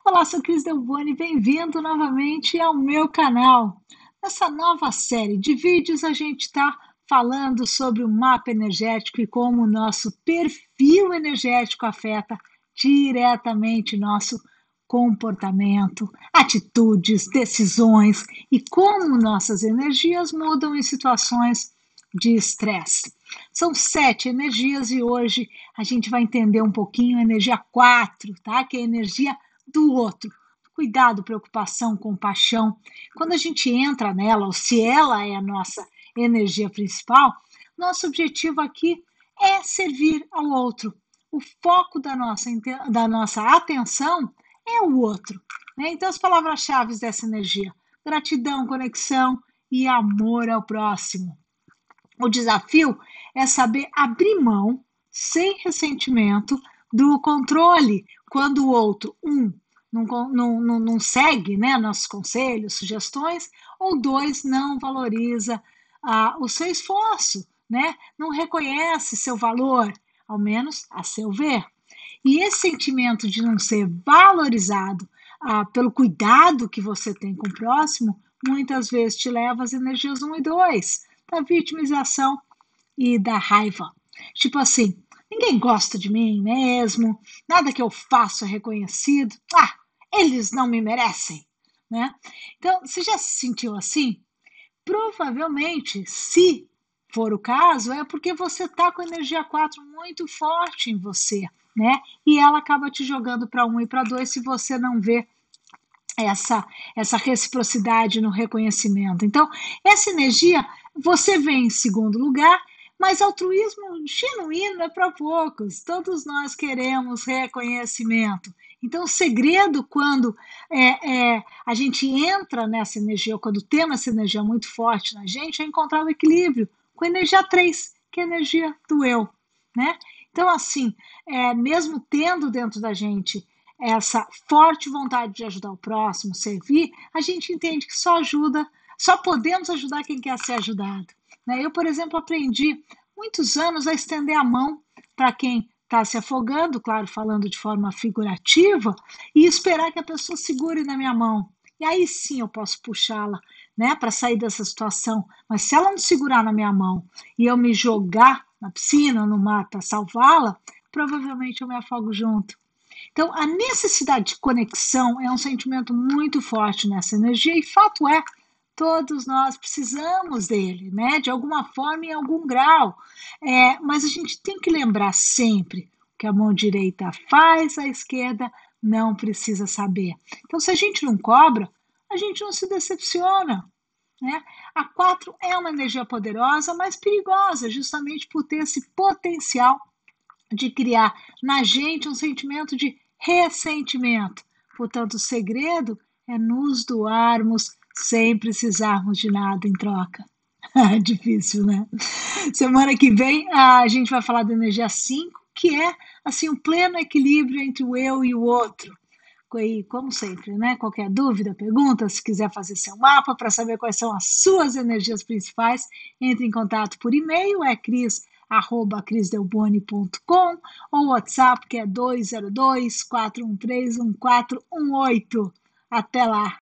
Olá, sou Cris Delboni, bem-vindo novamente ao meu canal. Nessa nova série de vídeos, a gente está falando sobre o mapa energético e como o nosso perfil energético afeta diretamente nosso comportamento, atitudes, decisões e como nossas energias mudam em situações de estresse. São 7 energias e hoje a gente vai entender um pouquinho a energia 4, tá? Que é a energia do outro. Cuidado, preocupação, compaixão. Quando a gente entra nela, ou se ela é a nossa energia principal, nosso objetivo aqui é servir ao outro. O foco da nossa atenção é o outro. Né? Então, as palavras-chave dessa energia: gratidão, conexão e amor ao próximo. O desafio é saber abrir mão, sem ressentimento, do controle quando o outro, não segue, né, nossos conselhos, sugestões, ou dois, não valoriza o seu esforço, né, não reconhece seu valor, ao menos a seu ver. E esse sentimento de não ser valorizado pelo cuidado que você tem com o próximo, muitas vezes te leva às energias um e 2 da vitimização e da raiva. Tipo assim, ninguém gosta de mim mesmo, nada que eu faço é reconhecido, eles não me merecem, né? Então, você já se sentiu assim? Provavelmente, se for o caso, é porque você está com a energia 4 muito forte em você, né? E ela acaba te jogando para um e para dois se você não vê essa reciprocidade no reconhecimento. Então, essa energia você vê em segundo lugar, mas altruísmo genuíno é para poucos. Todos nós queremos reconhecimento. Então, o segredo quando a gente entra nessa energia, ou quando temos essa energia muito forte na gente, é encontrar o equilíbrio com a energia 3, que é a energia do eu. Né? Então, assim, mesmo tendo dentro da gente essa forte vontade de ajudar o próximo, servir, a gente entende que só podemos ajudar quem quer ser ajudado. Né? Eu, por exemplo, aprendi muitos anos a estender a mão para quem está se afogando, claro, falando de forma figurativa, e esperar que a pessoa segure na minha mão. E aí sim eu posso puxá-la, né, para sair dessa situação. Mas se ela não segurar na minha mão e eu me jogar na piscina, no mar para salvá-la, provavelmente eu me afogo junto. Então, a necessidade de conexão é um sentimento muito forte nessa energia, e fato é, todos nós precisamos dele, né? De alguma forma, em algum grau. Mas a gente tem que lembrar sempre que a mão direita faz, a esquerda não precisa saber. Então, se a gente não cobra, a gente não se decepciona. Né? A 4 é uma energia poderosa, mas perigosa, justamente por ter esse potencial de criar na gente um sentimento de ressentimento. Portanto, o segredo é nos doarmos sem precisarmos de nada em troca. Difícil, né? Semana que vem a gente vai falar da energia 5, que é assim o pleno equilíbrio entre o eu e o outro. E, como sempre, né? Qualquer dúvida, pergunta, se quiser fazer seu mapa para saber quais são as suas energias principais, entre em contato por e-mail, é cris@crisdelboni.com, ou WhatsApp, que é 202 413 1418. Até lá!